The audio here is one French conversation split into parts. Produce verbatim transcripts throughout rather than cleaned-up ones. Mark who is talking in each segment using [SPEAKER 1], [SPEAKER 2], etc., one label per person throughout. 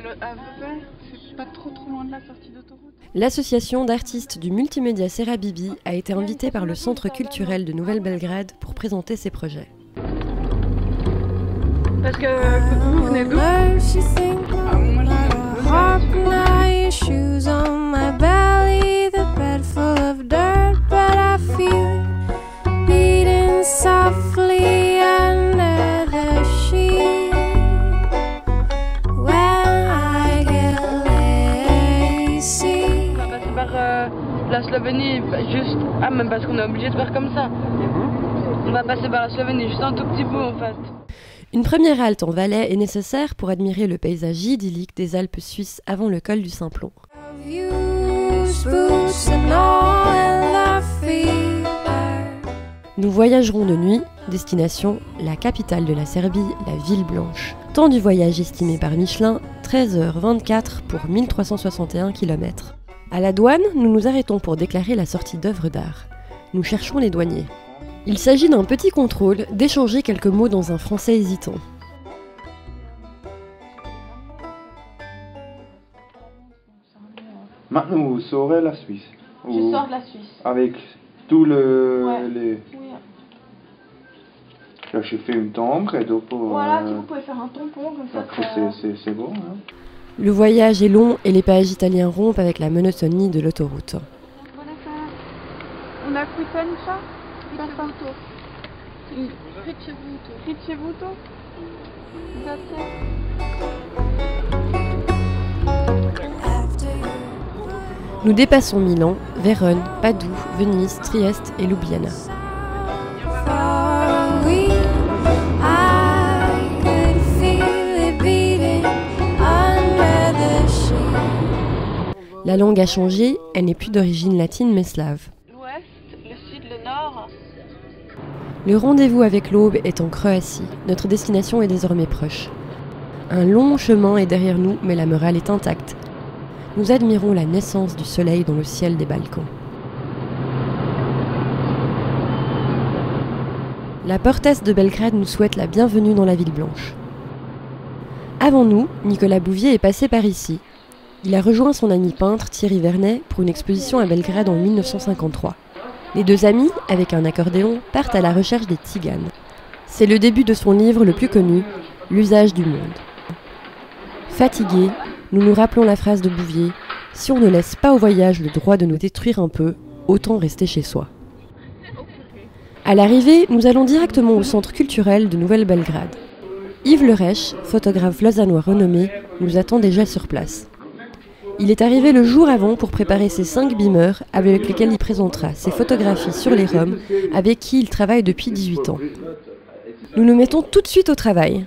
[SPEAKER 1] à Vevey, c'est pas trop trop loin de la sortie d'autoroute.
[SPEAKER 2] L'association d'artistes du multimédia Serabibi a été invitée par le Centre culturel de Nouvelle-Belgrade pour présenter ses projets.
[SPEAKER 1] Parce que vous venez d'où? Ah, moi la Slovénie, juste... Ah, même parce qu'on est obligé de faire comme ça. On va passer par la Slovénie, juste un tout petit peu en fait.
[SPEAKER 2] Une première halte en Valais est nécessaire pour admirer le paysage idyllique des Alpes suisses avant le col du Simplon. Nous voyagerons de nuit, destination la capitale de la Serbie, la Ville Blanche. Temps du voyage estimé par Michelin, treize heures vingt-quatre pour mille trois cent soixante et un kilomètres. À la douane, nous nous arrêtons pour déclarer la sortie d'œuvres d'art. Nous cherchons les douaniers. Il s'agit d'un petit contrôle, d'échanger quelques mots dans un français hésitant.
[SPEAKER 3] Maintenant, vous saurez la Suisse.
[SPEAKER 1] Je ou... sors de la Suisse.
[SPEAKER 3] Avec tout le...
[SPEAKER 1] Ouais.
[SPEAKER 3] les...
[SPEAKER 1] Oui.
[SPEAKER 3] Là, j'ai fait une timbre et donc... Pour,
[SPEAKER 1] voilà,
[SPEAKER 3] euh...
[SPEAKER 1] vous pouvez faire un tampon comme ça.
[SPEAKER 3] Après,
[SPEAKER 1] ça...
[SPEAKER 3] c'est bon. Hein.
[SPEAKER 2] Le voyage est long et les péages italiens rompent avec la monotonie de l'autoroute.
[SPEAKER 1] On a Quitanza, Ricevuto. Ricevuto. Ricevuto.
[SPEAKER 2] Nous dépassons Milan, Vérone, Padoue, Venise, Trieste et Ljubljana. La langue a changé, elle n'est plus d'origine latine mais slave.
[SPEAKER 1] L'ouest, le sud, le nord.
[SPEAKER 2] Le rendez-vous avec l'aube est en Croatie. Notre destination est désormais proche. Un long chemin est derrière nous, mais la morale est intacte. Nous admirons la naissance du soleil dans le ciel des Balkans. La portesse de Belgrade nous souhaite la bienvenue dans la Ville Blanche. Avant nous, Nicolas Bouvier est passé par ici. Il a rejoint son ami peintre Thierry Vernet pour une exposition à Belgrade en mille neuf cent cinquante-trois. Les deux amis, avec un accordéon, partent à la recherche des tziganes. C'est le début de son livre le plus connu, L'usage du monde. Fatigués, nous nous rappelons la phrase de Bouvier « Si on ne laisse pas au voyage le droit de nous détruire un peu, autant rester chez soi ». À l'arrivée, nous allons directement au centre culturel de Nouvelle-Belgrade. Yves Lerèche, photographe lausannois renommé, nous attend déjà sur place. Il est arrivé le jour avant pour préparer ses cinq beamers avec lesquels il présentera ses photographies sur les Roms avec qui il travaille depuis dix-huit ans. Nous nous mettons tout de suite au travail.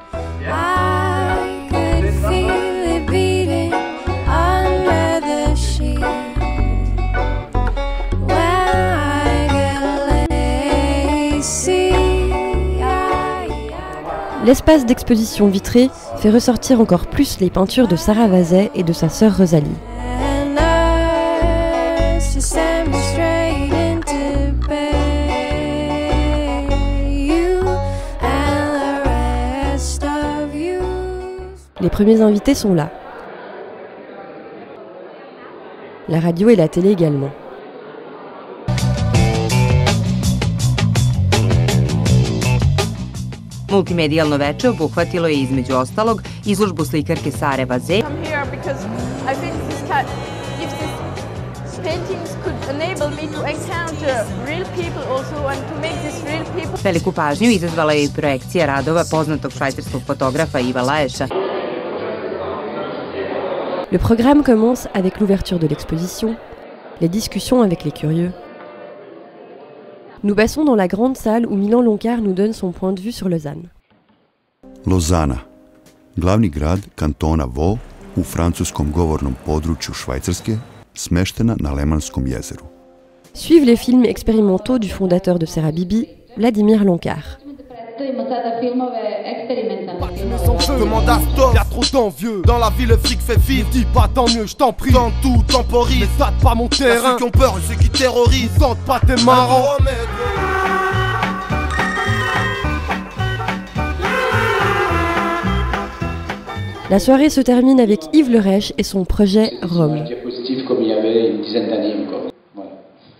[SPEAKER 2] L'espace d'exposition vitré fait ressortir encore plus les peintures de Sarah Vazet et de sa sœur Rosalie. Les premiers invités sont là. La radio et la télé également.
[SPEAKER 4] Multimedijalno veče obuhvatilo je između ostalog izložbu slikarke Sare Vazet. Veliku pažnju izazvala je i projekcija radova poznatog švajcarskog fotografa Iva Laješa.
[SPEAKER 2] Le programme commence avec l'ouverture de l'exposition, les discussions avec les curieux. Nous passons dans la grande salle où Milan Lonkar nous donne son point de vue sur Lausanne.
[SPEAKER 5] Lozana, glavni grad kantona Vaud u francuskom govornom području Švajcarske, smeštena na Lemanskom jezeru.
[SPEAKER 2] Suivent les films expérimentaux du fondateur de Serabibi, Vladimir Lonkar.
[SPEAKER 6] Demande à Stop, y'a trop d'envieux. Dans la ville, le fric fait vivre. Dis pas tant mieux, je t'en prie. Quand tout temporise, mais tâte pas mon terrain. Ceux qui ont peur et ceux qui terrorisent. Tente pas, t'es marrant.
[SPEAKER 2] La soirée se termine avec Yves Lerèche et son projet Rome.
[SPEAKER 7] Diapositive comme il y avait une dizaine d'années encore. Voilà.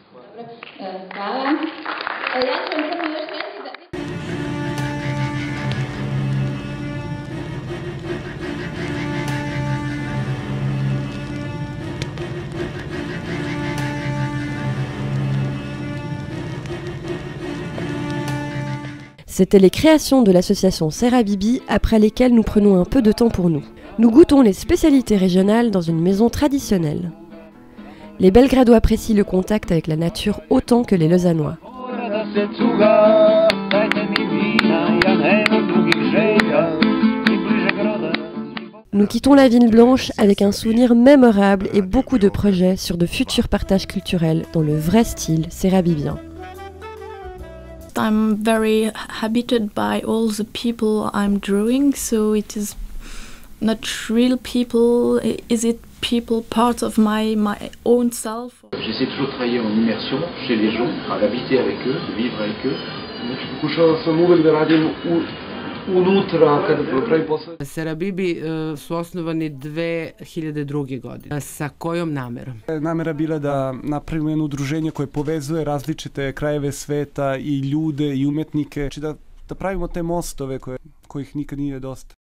[SPEAKER 2] C'était les créations de l'association Serabibi après lesquelles nous prenons un peu de temps pour nous. Nous goûtons les spécialités régionales dans une maison traditionnelle. Les Belgradois apprécient le contact avec la nature autant que les Lausannois. Nous quittons la ville blanche avec un souvenir mémorable et beaucoup de projets sur de futurs partages culturels dans le vrai style sérabibien.
[SPEAKER 8] I'm very habited by all the people I'm drawing, so it is not real people, is it people part of my, my own self?
[SPEAKER 7] J'essaie toujours de travailler en immersion chez les gens, à habiter avec eux, de vivre avec eux.
[SPEAKER 9] Serabibi su osnovani dve hiljade druge godine. Sa kojom namerom?
[SPEAKER 10] Namera bila da napravimo jedno udruženje koje povezuje različite krajeve sveta i ljude i umetnike, znači da, da pravimo te mostove koje, kojih nikad nije dosta.